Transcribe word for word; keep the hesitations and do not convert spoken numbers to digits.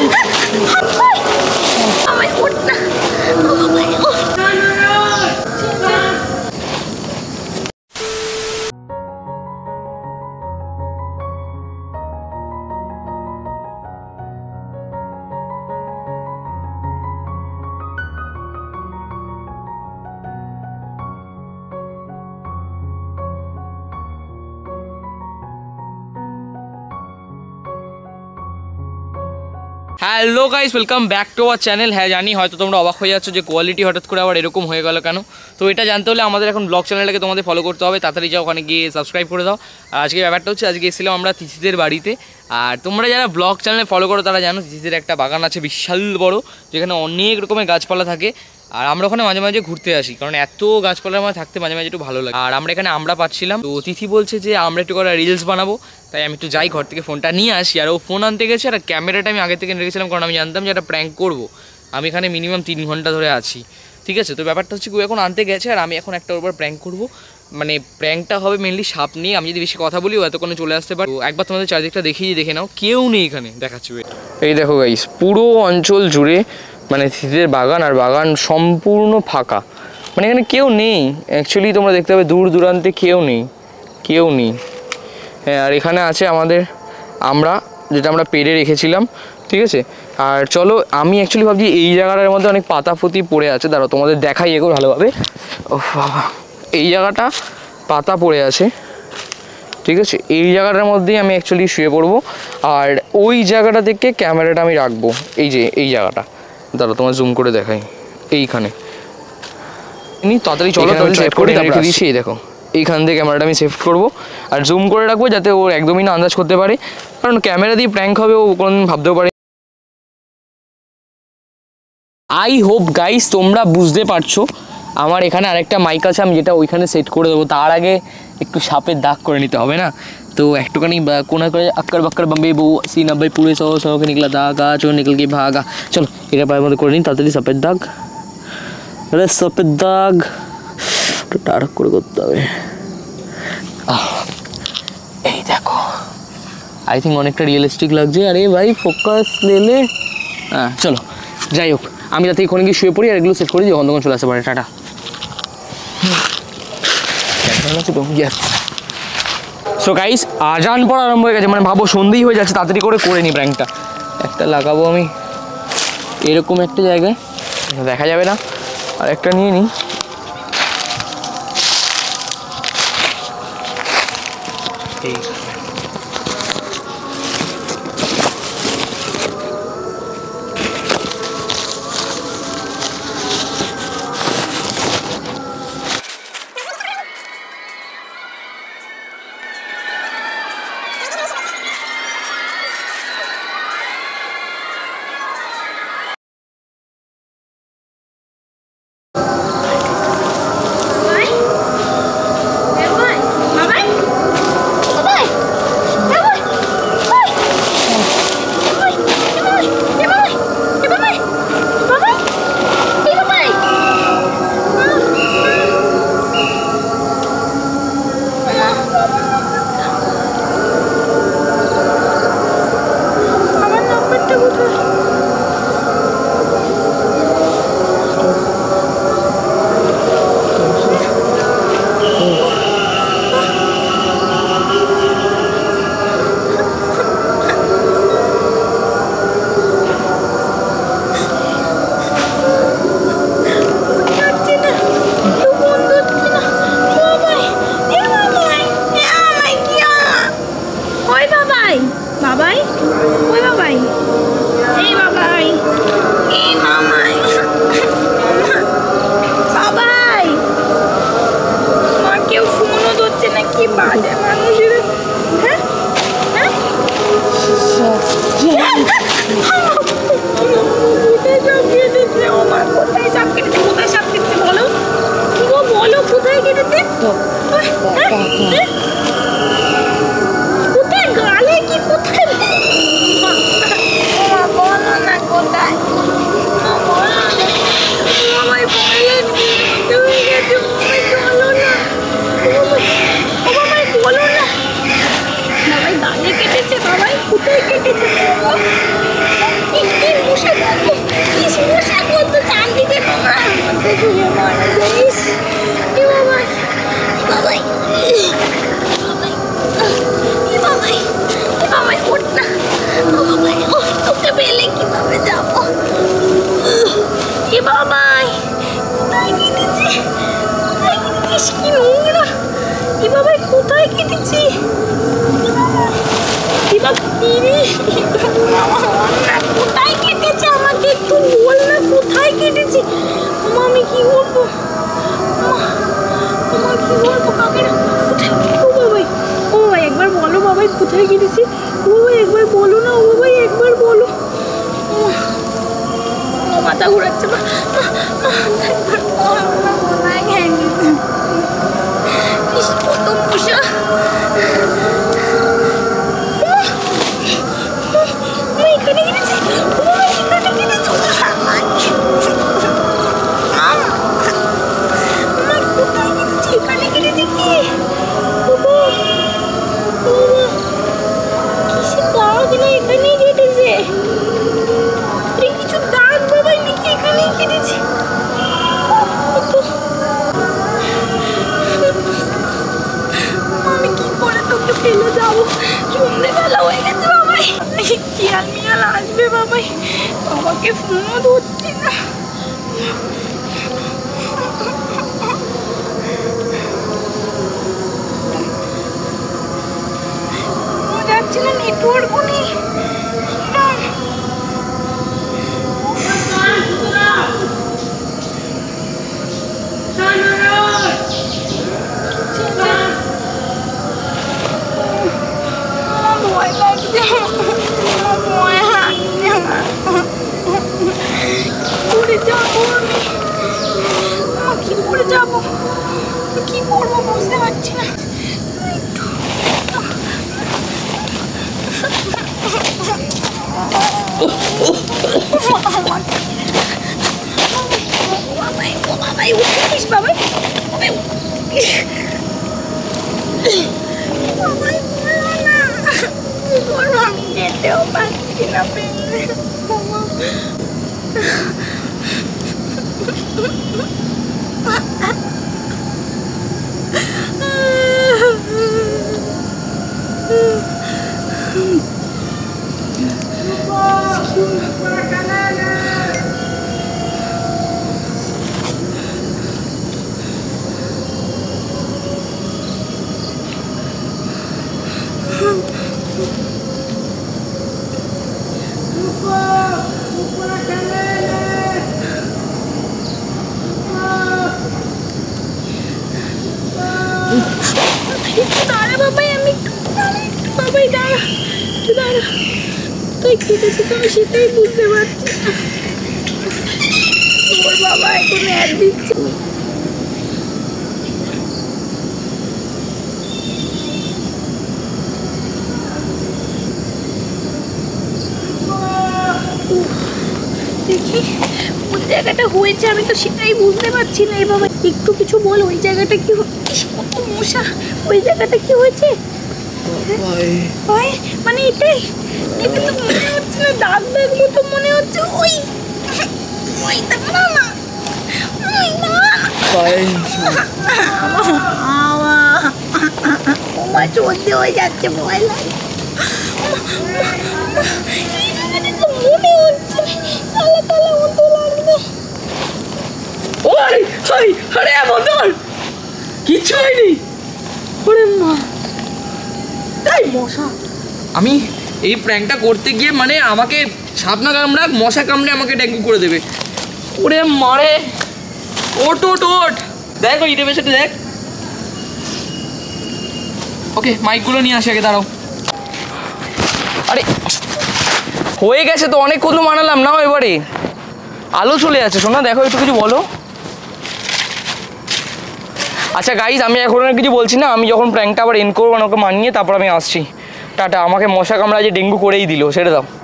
আমায় ওঠ না। Hello guys, welcome back to our channel. হ্যাঁ জানি হয়তো তোমরা অবাক হয়ে যাচ্ছ যে কোয়ালিটি হঠাৎ করে আবার এরকম হয়ে গেল কেন। তো এটা জানতে হলে আমাদের এখন ব্লগ চ্যানেলটাকে তোমাদের ফলো করতে হবে। তাড়াতাড়ি যাও, ওখানে গিয়ে সাবস্ক্রাইব করে দাও। আর আজকে ব্যাপারটা হচ্ছে, আজকে এসেছিলাম আমরা তিথিদের বাড়িতে। আর তোমরা যারা ব্লগ চ্যানেলে ফলো করো তারা জানো তিথিদের একটা বাগান আছে বিশাল বড়, যেখানে অনেক রকমের গাছপালা থাকে। আর আমরা ওখানে মাঝে মাঝে ঘুরতে আসি, কারণ এত গাছপালার মধ্যে থাকতে মাঝে মাঝে একটু ভালো লাগে। আর আমরা এখানে আমরা পাচ্ছিলাম, তো তিথি বলছে যে আমরা একটু করে রিলস বানাবো, তাই আমি একটু যাই ঘর থেকে ফোনটা নিয়ে আসি। আর ও ফোন আনতে গেছে, আর ক্যামেরাটা আমি আগে থেকে রেখেছিলাম, কারণ আমি জানতাম যে একটা প্র্যাঙ্ক করবো। আমি এখানে মিনিমাম তিন ঘন্টা ধরে আছি, ঠিক আছে। তো ব্যাপারটা হচ্ছে ও এখন আনতে গেছে, আর আমি এখন একটা ওর প্র্যাঙ্ক করবো। মানে প্র্যাঙ্কটা হবে মেনলি সাপ নিয়ে। আমি যদি বেশি কথা বলি ও এতক্ষণে চলে আসতে পারবো। একবার তোমাদের চারদিকটা দেখিয়ে দেখে নাও, কেউ নেই এখানে, দেখাচ্ছি। এই দেখো গাইস, পুরো অঞ্চল জুড়ে মানে তিথিদের বাগান, আর বাগান সম্পূর্ণ ফাঁকা, মানে এখানে কেউ নেই অ্যাকচুয়ালি। তোমরা দেখতে পাবে দূর দূরান্তে কেউ নেই, কেউ নেই। হ্যাঁ, আর এখানে আছে আমাদের আমরা, যেটা আমরা পেড়ে রেখেছিলাম, ঠিক আছে। আর চলো, আমি অ্যাকচুয়ালি ভাবছি এই জায়গাটার মধ্যে অনেক পাতা ফুতি পড়ে আছে, দাঁড়াও তোমাদের দেখাই এগো ভালোভাবে। ও বাবা, এই জায়গাটা পাতা পড়ে আছে, ঠিক আছে। এই জায়গাটার মধ্যেই আমি অ্যাকচুয়ালি শুয়ে পড়বো। আর ওই জায়গাটা থেকে ক্যামেরাটা আমি রাখবো, এই যে এই জায়গাটা, দাঁড়াও তোমার জুম করে দেখাই। এইখানে তাড়াতাড়ি চলো, তাহলে সেট করে রেখে দিয়েছি। এই দেখো, এইখান থেকে ক্যামেরাটা আমি সেভ করবো আর জুম করে রাখবো, যাতে ও একদমই না আন্দাজ করতে পারে, কারণ ক্যামেরা দিয়ে প্র্যাঙ্ক হবে ও কোনোদিন ভাবতেও পারে। আই হোপ গাইস তোমরা বুঝতে পারছো। আমার এখানে আরেকটা মাইক আছে, আমি যেটা ওইখানে সেট করে দেবো। তার আগে একটু সাপের দাগ করে নিতে হবে না, তো একটুখানি কোনা করে আক্কর বাক্কর বম্বে বউ সি নব্বই পুরে সহ সহকে নিকলা দাগা চো নিকল গিয়ে ভাগা। চলো এটা পায়ের মধ্যে করে নিই তাড়াতাড়ি। সাপের দাগ, আরে সাপের দাগ একটু টাড়ক করে করতে হবে। এই দেখো, আই থিঙ্ক অনেকটা রিয়েলিস্টিক লাগছে। আরে ভাই ফোকাস লেলে। হ্যাঁ চলো, যাই হোক আমি তাতে এখানে গিয়ে শুয়ে পড়ি আর এগুলো সেট করি, যখন তখন চলে আসতে পারে। টাটা। সো গাইস, আজান পড়া আরম্ভ হয়ে গেছে, মানে ভাবো সন্ধ্যেই হয়ে যাচ্ছে, তাড়াতাড়ি করে করে নিই প্র্যাঙ্কটা। একটা লাগাবো আমি এরকম একটা জায়গায়, দেখা যাবে না, আর একটা নিয়ে নিই। এই বুঝবে বাবাই, বাবাকে ফোনও ধরছে না। যাচ্ছে না, নেটওয়ার্কও নেই। ভয় লাগছে, ভয় লাগছে। করে যাবো আমি, কি করে যাবো, কি করবো বুঝতে পারছি না। একটু বাবাই, ও বাবাই উঠিস, বাবাই বাবাই বাবাই না, কি করবো আমি, যেতেও পারছি না পেলে। দাঁড়া বাবাই, আমি বাবাই দাঁড়া, দাঁড়া, তুই কেটেছি তো আমি সেটাই বুঝতে পারছি না। ওর বাবা এখন অ্যাড দিচ্ছে। দেখি কোন জায়গাটা হয়েছে, আমি তো সেটাই বুঝতে পারছি না। বাবা একটু কিছু বল, ওই জায়গাটা কি, কত মশা, ওই জায়গাটা কি হয়েছে? মানে এটাই, এটা তো মনে হচ্ছে না, দাগ দাগ মতো মনে হচ্ছে। ওই ওই দাঁড়া না, ওই না চলতে হয়ে যাচ্ছে, ভয় লাগে। এই জায়গাটা তো মনে হচ্ছে কালা কালা মতো লাগছে। ওই ওই আরে বদল কিচ্ছু হয়নি। ওরে মা, তাই মশা। আমি এই প্র্যাঙ্কটা করতে গিয়ে মানে আমাকে সাপ না কামড়াক, মশা কামড়ে আমাকে ডেঙ্গু করে দেবে। ওরে মারে, ওট ওট ওট, দেখ ওই ইটের পেছনে দেখ। ওকে মাইকগুলো নিয়ে আসি আগে, দাঁড়াও। আরে হয়ে গেছে তো, অনেক কত মানালাম না, এবারে আলো চলে যাচ্ছে। শোনা দেখো, একটু কিছু বলো। আচ্ছা গাইজ, আমি এখন আর কিছু বলছি না, আমি যখন প্র্যাঙ্কটা আবার এন্ড করবো ওকে মানিয়ে তারপর আমি আসছি। টাটা। আমাকে মশা কামড়া যে ডেঙ্গু করেই দিল, সেটা দাও।